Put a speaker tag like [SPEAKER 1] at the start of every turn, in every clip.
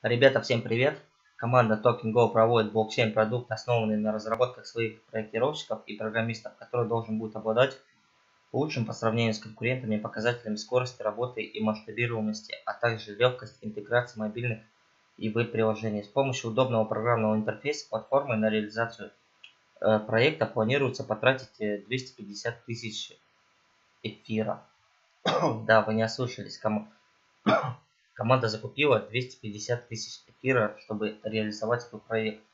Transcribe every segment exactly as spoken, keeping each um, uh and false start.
[SPEAKER 1] Ребята, всем привет! Команда TokenGo проводит блокчейн-продукт, основанный на разработках своих проектировщиков и программистов, который должен будет обладать лучшим по сравнению с конкурентами показателями скорости работы и масштабируемости, а также легкость интеграции мобильных и веб-приложений. С помощью удобного программного интерфейса платформы на реализацию э, проекта планируется потратить э, двести пятьдесят тысяч эфира. Да, вы не ослышались. Ком... Команда закупила двести пятьдесят тысяч эфира, чтобы реализовать свой проект.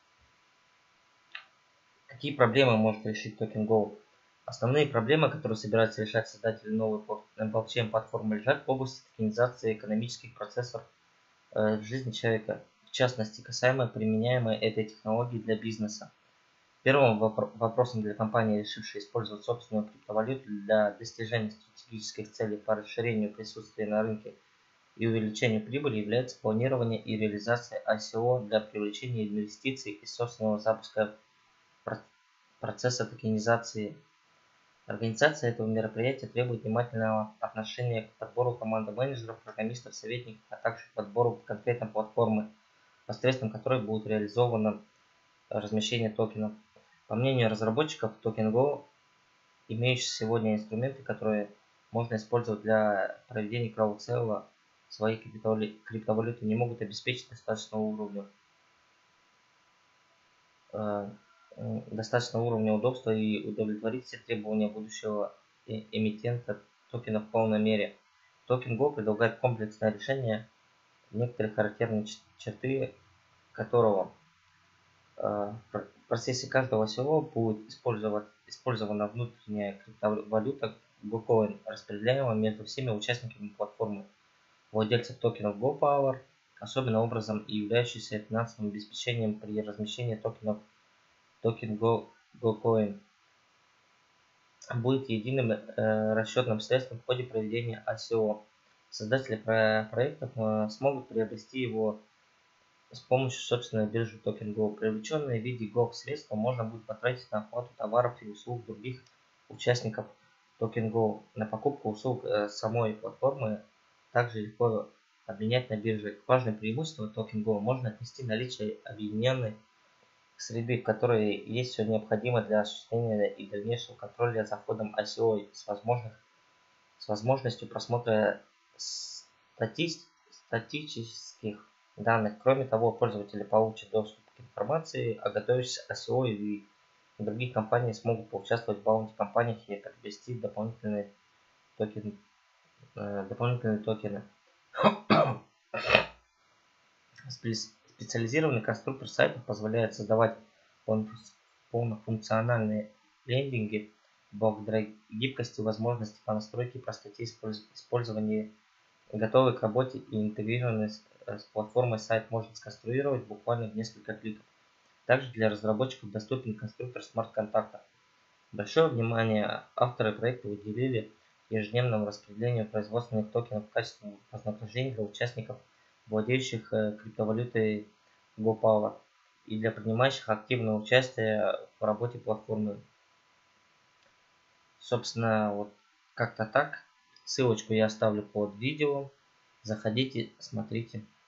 [SPEAKER 1] Какие проблемы может решить TokenGo? Основные проблемы, которые собираются решать создатели новой блокчейн-платформы, лежат в области токенизации экономических процессов э, в жизни человека, в частности, касаемо применяемой этой технологии для бизнеса. Первым вопросом для компании, решившей использовать собственную криптовалюту для достижения стратегических целей по расширению присутствия на рынке и увеличению прибыли, является планирование и реализация ай си о для привлечения инвестиций и собственного запуска процесса токенизации. Организация этого мероприятия требует внимательного отношения к подбору команды менеджеров, программистов, советников, а также к подбору конкретной платформы, посредством которой будет реализовано размещение токенов. По мнению разработчиков TokenGo, имеющиеся сегодня инструменты, которые можно использовать для проведения краудсейла своей криптовалюты, не могут обеспечить достаточного уровня достаточного уровня удобства и удовлетворить все требования будущего эмитента токена в полной мере. TokenGo предлагает комплексное решение, некоторые характерные черты которого в процессе каждого ай си о будет использована внутренняя криптовалюта GoCoin, распределяемая между всеми участниками платформы, владельцев токенов GoPower, особенным образом и являющийся финансовым обеспечением при размещении токенов токен GoCoin. Будет единым э, расчетным средством в ходе проведения ай си о. Создатели про проектов э, смогут приобрести его с помощью собственной биржи TokenGo. Привлеченные в виде гов средства можно будет потратить на оплату товаров и услуг других участников TokenGo. На покупку услуг э, самой платформы также легко обменять на бирже. К важным преимуществам TokenGo можно отнести наличие объединенной среды, в которой есть все необходимое для осуществления и дальнейшего контроля за ходом ай си о с, возможных, с возможностью просмотра статист, статических данных. Кроме того, пользователи получат доступ к информации о готовящихся ай си о, и другие компании смогут поучаствовать в баунти-компаниях и приобрести дополнительные токены. Э, дополнительные токены. Специализированный конструктор сайтов позволяет создавать полнофункциональные лендинги благодаря гибкости, возможности по настройке и простоте использования. Готовый к работе и интегрированный с платформой сайт можно сконструировать буквально в несколько кликов. Также для разработчиков доступен конструктор смарт-контрактов. Большое внимание авторы проекта уделили ежедневному распределению производственных токенов в качестве вознаграждения для участников, владеющих криптовалютой GoPower, и для принимающих активное участие в работе платформы. Собственно, вот как-то так. Ссылочку я оставлю под видео. Заходите, смотрите.